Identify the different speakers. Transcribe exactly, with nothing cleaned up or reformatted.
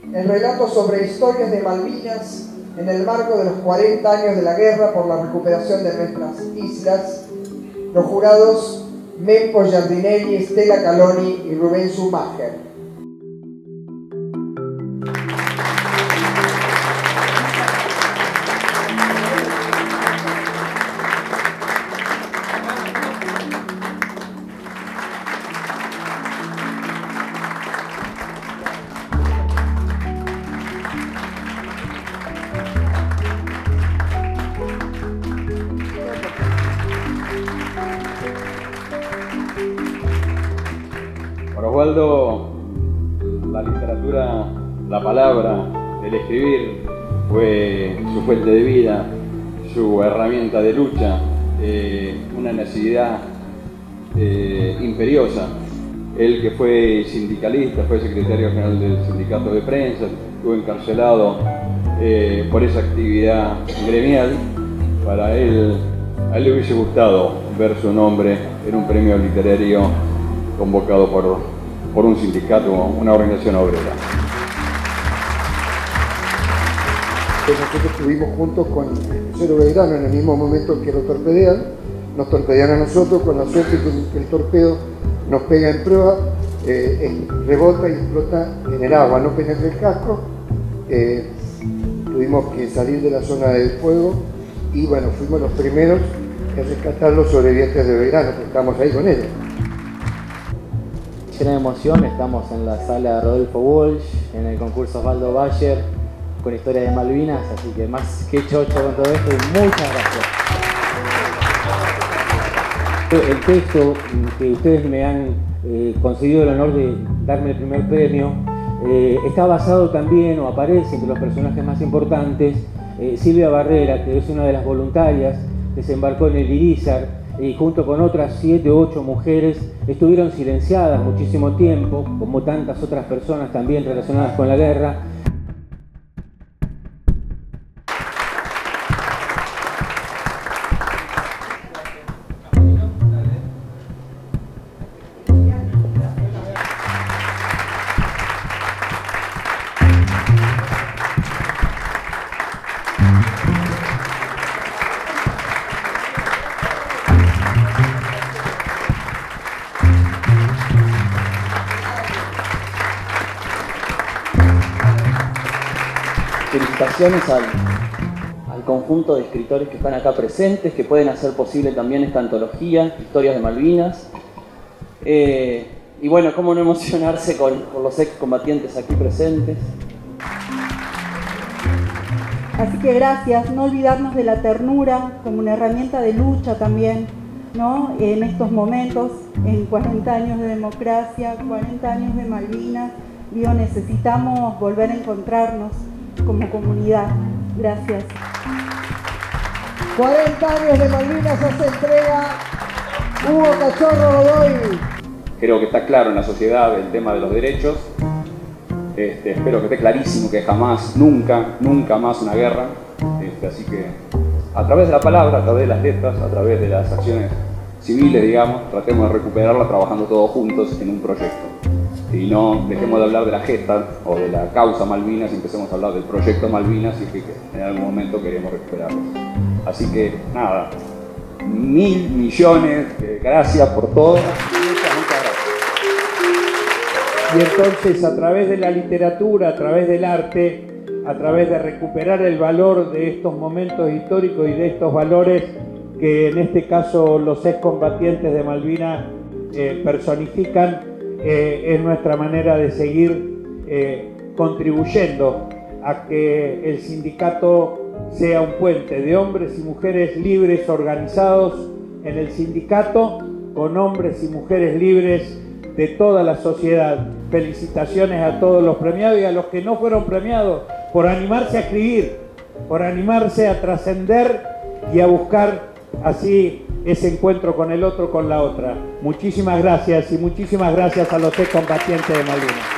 Speaker 1: El relato sobre historias de Malvinas en el marco de los cuarenta años de la guerra por la recuperación de nuestras islas, los jurados Mempo Giardinelli, Estela Caloni y Rubén Schumacher.
Speaker 2: Para Osvaldo, la literatura, la palabra, el escribir fue su fuente de vida, su herramienta de lucha, eh, una necesidad eh, imperiosa. Él, que fue sindicalista, fue secretario general del sindicato de prensa, estuvo encarcelado eh, por esa actividad gremial. Para él, a él le hubiese gustado ver su nombre en un premio literario convocado por, por un sindicato, una organización obrera.
Speaker 3: Nosotros estuvimos juntos con el crucero Belgrano en el mismo momento que lo torpedean, nos torpedean a nosotros, con la suerte que el torpedo nos pega en prueba, eh, rebota y explota en el agua, no penetra el casco, eh, tuvimos que salir de la zona del fuego y bueno, fuimos los primeros en rescatar los sobrevivientes de Belgrano, porque estamos ahí con ellos.
Speaker 4: Llena de emoción, estamos en la sala Rodolfo Walsh, en el concurso Osvaldo Bayer, con historia de Malvinas, así que más que chocho con todo esto y muchas gracias. El texto que ustedes me han eh, concedido el honor de darme el primer premio eh, está basado también, o aparece entre los personajes más importantes, eh, Silvia Barrera, que es una de las voluntarias que se embarcó en el Irizar, y junto con otras siete u ocho mujeres estuvieron silenciadas muchísimo tiempo, como tantas otras personas también relacionadas con la guerra.
Speaker 5: Felicitaciones al, al conjunto de escritores que están acá presentes, que pueden hacer posible también esta antología, Historias de Malvinas. Eh, y bueno, cómo no emocionarse con, con los excombatientes aquí presentes.
Speaker 6: Así que gracias, no olvidarnos de la ternura como una herramienta de lucha también, ¿no? En estos momentos, en cuarenta años de democracia, cuarenta años de Malvinas, digo, necesitamos volver a encontrarnos como comunidad. Gracias.
Speaker 1: cuarenta años de Malvinas hace entrega Hugo Cachorro Godoy.
Speaker 2: Creo que está claro en la sociedad el tema de los derechos. Este, espero que esté clarísimo que jamás, nunca, nunca más una guerra. Este, así que a través de la palabra, a través de las letras, a través de las acciones civiles, digamos, tratemos de recuperarla trabajando todos juntos en un proyecto. Y no dejemos de hablar de la gesta o de la causa Malvinas y empecemos a hablar del proyecto Malvinas y que en algún momento queremos recuperarlo. Así que nada, mil millones de gracias por todo. Muchas, muchas gracias.
Speaker 7: Y entonces, a través de la literatura, a través del arte, a través de recuperar el valor de estos momentos históricos y de estos valores que en este caso los excombatientes de Malvinas eh, personifican, Eh, es nuestra manera de seguir eh, contribuyendo a que el sindicato sea un puente de hombres y mujeres libres organizados en el sindicato, con hombres y mujeres libres de toda la sociedad. Felicitaciones a todos los premiados y a los que no fueron premiados por animarse a escribir, por animarse a trascender y a buscar así ese encuentro con el otro, con la otra. Muchísimas gracias y muchísimas gracias a los excombatientes de Malvinas.